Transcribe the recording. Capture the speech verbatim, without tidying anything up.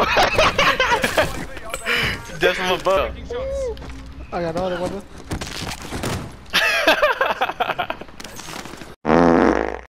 That's from above. I got all the weapons.